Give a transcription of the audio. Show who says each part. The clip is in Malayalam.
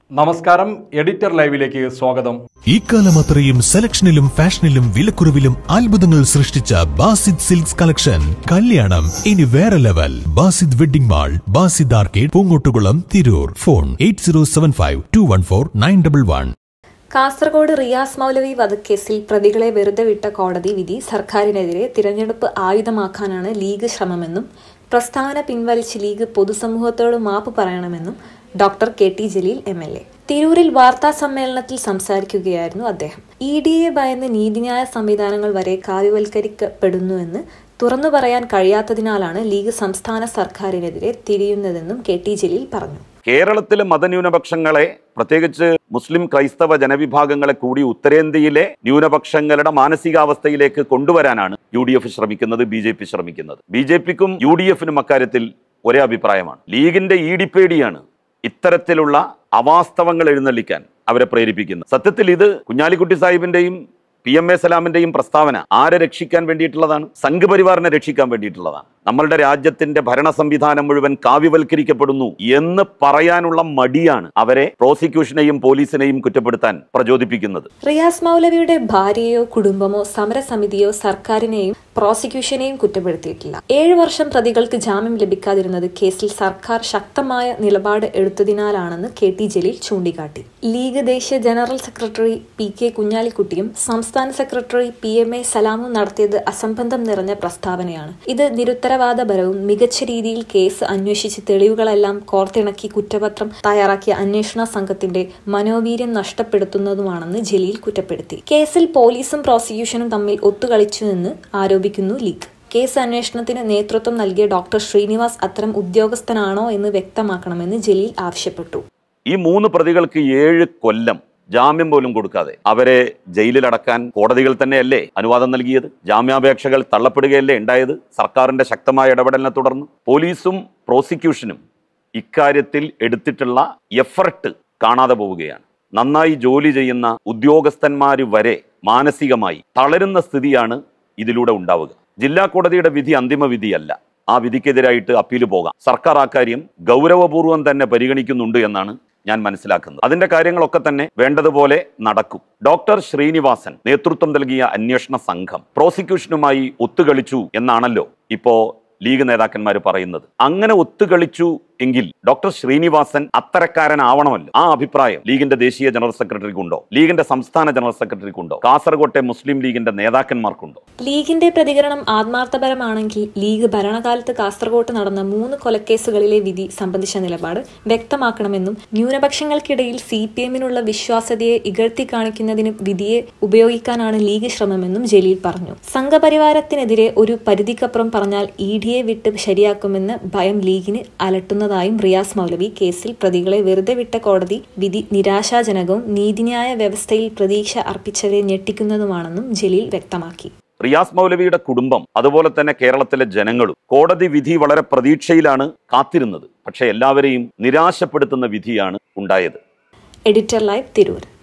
Speaker 1: നമസ്കാരം, എഡിറ്റർ ലൈവിലേക്ക് സ്വാഗതം.
Speaker 2: ഇക്കാലമത്രയും സെലക്ഷനിലും ഫാഷനിലും വിലക്കുറവിലും അത്ഭുതങ്ങൾ സൃഷ്ടിച്ച ബാസിദ് സിൽക്സ് കളക്ഷൻ. കല്യാണം ഇനി വേറെ level. Basid wedding mall, Basid arcade, Poongottukulam, Tirur. Phone 8075214911.
Speaker 3: Kasaragod Riyas Maulavi വധക്കേസിൽ പ്രതികളെ വെറുതെ വിട്ട കോടതി വിധി സർക്കാരിനെതിരെ തിരഞ്ഞെടുപ്പ് ആയുധമാക്കാനാണ് ലീഗ് ശ്രമമെന്നും പ്രസ്താവന പിൻവലിച്ച് ലീഗ് പൊതുസമൂഹത്തോട് മാപ്പ് പറയണമെന്നും ഡോക്ടർ കെ.ടി. ജലീൽ എം.എൽ.എ. തിരൂരിൽ വാർത്താ സമ്മേളനത്തിൽ സംസാരിക്കുകയായിരുന്നു അദ്ദേഹം. ഇഡിയെ ഭയന്ന് നീതിന്യായ സംവിധാനങ്ങൾ വരെ കാവ്യവൽക്കരിക്കപ്പെടുന്നുവെന്ന് തുറന്നു പറയാൻ കഴിയാത്തതിനാലാണ് ലീഗ് സംസ്ഥാന സർക്കാരിനെതിരെ തിരിയുന്നതെന്നും കെ.ടി. ജലീൽ പറഞ്ഞു.
Speaker 4: കേരളത്തിലെ മതന്യൂനപക്ഷങ്ങളെ, പ്രത്യേകിച്ച് മുസ്ലിം ക്രൈസ്തവ ജനവിഭാഗങ്ങളെ കൂടി ഉത്തരേന്ത്യയിലെ ന്യൂനപക്ഷങ്ങളുടെ മാനസികാവസ്ഥയിലേക്ക് കൊണ്ടുവരാനാണ് UDF ശ്രമിക്കുന്നത്, BJP ശ്രമിക്കുന്നത്. BJPക്കും UDFനും അക്കാര്യത്തിൽ ഒരേ അഭിപ്രായമാണ്. ലീഗിന്റെ ഈടിപ്പേടിയാണ് ഇത്തരത്തിലുള്ള അവാസ്തവങ്ങൾ എഴുന്നള്ളിക്കാൻ അവരെ പ്രേരിപ്പിക്കുന്നത്. സത്യത്തിൽ ഇത് കുഞ്ഞാലിക്കുട്ടി സാഹിബിന്റെയും PMA സലാമിന്റെയും പ്രസ്താവന ആരെ രക്ഷിക്കാൻ വേണ്ടിയിട്ടുള്ളതാണ്? സംഘപരിവാറിനെ രക്ഷിക്കാൻ വേണ്ടിയിട്ടുള്ളതാണ്. നമ്മളുടെ രാജ്യത്തിന്റെ ഭരണ സംവിധാനം മുഴുവൻ കാവ്യവൽക്കരിക്കപ്പെടുന്നു എന്ന് പറയാനുള്ള മടിയാണ് അവരെ പ്രോസിക്യൂഷനെയും പോലീസിനെയും കുറ്റപ്പെടുത്താൻ പ്രചോദിപ്പിക്കുന്നത്.
Speaker 3: റിയാസ് മൗലവിയുടെ ഭാര്യയോ കുടുംബമോ സമരസമിതിയോ സർക്കാരിനെയും പ്രോസിക്യൂഷനെയും കുറ്റപ്പെടുത്തിയിട്ടില്ല. 7 വർഷം പ്രതികൾക്ക് ജാമ്യം ലഭിക്കാതിരുന്നത് കേസിൽ സർക്കാർ ശക്തമായ നിലപാട് എടുത്തതിനാലാണെന്ന് കെ.ടി. ജലീൽ ചൂണ്ടിക്കാട്ടി. ലീഗ് ദേശീയ ജനറൽ സെക്രട്ടറി P.K. കുഞ്ഞാലിക്കുട്ടിയും സംസ്ഥാന സെക്രട്ടറി PMA സലാമും നടത്തിയത് അസംബന്ധം നിറഞ്ഞ പ്രസ്താവനയാണ്. ഇത് നിരുത്തരവാദപരവും മികച്ച രീതിയിൽ കേസ് അന്വേഷിച്ച് തെളിവുകളെല്ലാം കോർത്തിണക്കി കുറ്റപത്രം തയ്യാറാക്കിയ അന്വേഷണ സംഘത്തിന്റെ മനോവീര്യം നഷ്ടപ്പെടുത്തുന്നതുമാണെന്ന് ജലീൽ കുറ്റപ്പെടുത്തി. കേസിൽ പോലീസും പ്രോസിക്യൂഷനും തമ്മിൽ ഒത്തുകളിച്ചുവെന്ന് ആരോപിക്കുന്നു ലീഗ്. കേസ് അന്വേഷണത്തിന് നേതൃത്വം നൽകിയ ഡോക്ടർ ശ്രീനിവാസ് അത്തരം ഉദ്യോഗസ്ഥനാണോ എന്ന് വ്യക്തമാക്കണമെന്ന് ജലീൽ ആവശ്യപ്പെട്ടു.
Speaker 4: ഈ 3 പ്രതികൾക്ക് 7 കൊല്ലം ജാമ്യം പോലും കൊടുക്കാതെ അവരെ ജയിലിലടക്കാൻ കോടതികൾ തന്നെയല്ലേ അനുവാദം നൽകിയത്? ജാമ്യാപേക്ഷകൾ തള്ളപ്പെടുകയല്ലേ ഉണ്ടായത്? സർക്കാരിന്റെ ശക്തമായ ഇടപെടലിനെ തുടർന്ന് പോലീസും പ്രോസിക്യൂഷനും ഇക്കാര്യത്തിൽ എടുത്തിട്ടുള്ള എഫർട്ട് കാണാതെ പോവുകയാണ്. നന്നായി ജോലി ചെയ്യുന്ന ഉദ്യോഗസ്ഥന്മാർ വരെ മാനസികമായി തളരുന്ന സ്ഥിതിയാണ് ഇതിലൂടെ ഉണ്ടാവുക. ജില്ലാ കോടതിയുടെ വിധി അന്തിമ വിധിയല്ല. ആ വിധിക്കെതിരായിട്ട് അപ്പീൽ പോകാം. സർക്കാർ ആ കാര്യം ഗൗരവപൂർവ്വം തന്നെ പരിഗണിക്കുന്നുണ്ട് എന്നാണ് ഞാൻ മനസ്സിലാക്കുന്നത്. അതിന്റെ കാര്യങ്ങളൊക്കെ തന്നെ വേണ്ടതുപോലെ നടക്കും. ഡോക്ടർ ശ്രീനിവാസൻ നേതൃത്വം നൽകിയ അന്വേഷണ സംഘം പ്രോസിക്യൂഷനുമായി ഒത്തുകളിച്ചു എന്നാണല്ലോ ഇപ്പോ ലീഗ് നേതാക്കന്മാർ പറയുന്നത്. അങ്ങനെ ഒത്തുകളിച്ചു എങ്കിൽ ഡോക്ടർ ശ്രീനിവാസൻ അത്തരക്കാരനാവണമല്ലോ. ആ അഭിപ്രായം ലീഗിന്റെ ദേശീയ ജനറൽ സെക്രട്ടറിക്കുണ്ടോ? ലീഗിന്റെ സംസ്ഥാന ജനറൽ സെക്രട്ടറിക്കുണ്ടോ? കാസർകോട്ടെ മുസ്ലിം ലീഗിന്റെ നേതാക്കന്മാർക്കുണ്ടോ?
Speaker 3: ലീഗിന്റെ പ്രതികരണം ആത്മാർത്ഥപരമാണെങ്കിൽ ലീഗ് ഭരണകാലത്ത് കാസർകോട്ട് നടന്ന 3 കൊലക്കേസുകളിലെ വിധി സംബന്ധിച്ച നിലപാട് വ്യക്തമാക്കണമെന്നും ന്യൂനപക്ഷങ്ങൾക്കിടയിൽ CPM-നുള്ള വിശ്വാസ്യതയെ ഇകഴ്ത്തി കാണിക്കുന്നതിന് വിധിയെ ഉപയോഗിക്കാനാണ് ലീഗ് ശ്രമമെന്നും ജലീൽ പറഞ്ഞു. സംഘപരിവാരത്തിനെതിരെ ഒരു പരിധിക്കപ്പുറം പറഞ്ഞാൽ EDയെ വിട്ട് ശരിയാക്കുമെന്ന് ഭയം ലീഗിന് അലട്ടുന്നതായും റിയാസ് മൗലവി കേസിൽ പ്രതികളെ വെറുതെ വിട്ട കോടതി വിധി നിരാശാജനകവും നീതിന്യായ വ്യവസ്ഥയിൽ പ്രതീക്ഷ അർപ്പിച്ചവരെ ഞെട്ടിക്കുന്നതുമാണെന്നും ജലീൽ വ്യക്തമാക്കി.
Speaker 4: റിയാസ് മൗലവിയുടെ കുടുംബം, അതുപോലെ തന്നെ കേരളത്തിലെ ജനങ്ങളും കോടതി വിധി വളരെ പ്രതീക്ഷയിലാണ് കാത്തിരുന്നത്. പക്ഷെ എല്ലാവരെയും നിരാശപ്പെടുത്തുന്ന വിധിയാണ് ഉണ്ടായത്.
Speaker 3: Editor live, Tirur.